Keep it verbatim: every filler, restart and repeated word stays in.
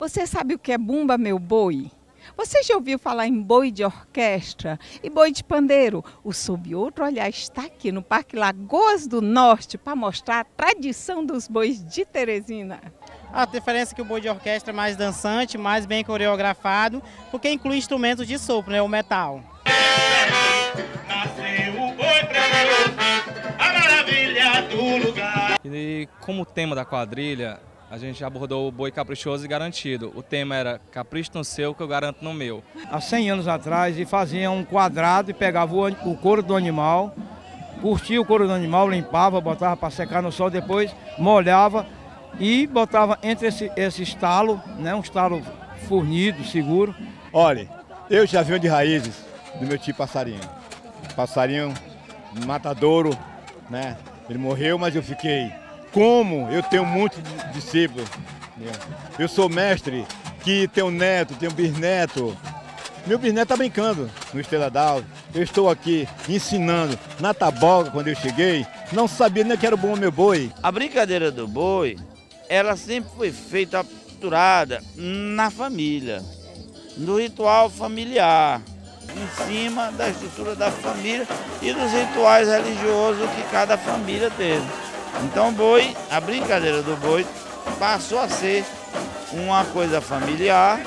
Você sabe o que é bumba, meu boi? Você já ouviu falar em boi de orquestra e boi de pandeiro? O Sob Outro Olhar está aqui no Parque Lagoas do Norte para mostrar a tradição dos bois de Teresina. A diferença é que o boi de orquestra é mais dançante, mais bem coreografado, porque inclui instrumentos de sopro, né, o metal. Nasceu o boi pra ouvir a maravilha do lugar. E como tema da quadrilha, a gente abordou o boi caprichoso e garantido. O tema era capricho no seu que eu garanto no meu. Há cem anos atrás, e fazia um quadrado e pegava o, o couro do animal, curtia o couro do animal, limpava, botava para secar no sol, depois molhava e botava entre esse, esse estalo, né, um estalo fornido, seguro. Olha, eu já venho de raízes do meu tio Passarinho. Passarinho, matadouro, né? Ele morreu, mas eu fiquei. Como eu tenho muito discípulos, eu sou mestre que tenho neto, tenho bisneto. Meu bisneto está brincando no Estrela d'Alva. Eu estou aqui ensinando na taboca quando eu cheguei, não sabia nem que era o bom meu boi. A brincadeira do boi, ela sempre foi feita, capturada na família, no ritual familiar, em cima da estrutura da família e dos rituais religiosos que cada família teve. Então o boi, a brincadeira do boi passou a ser uma coisa familiar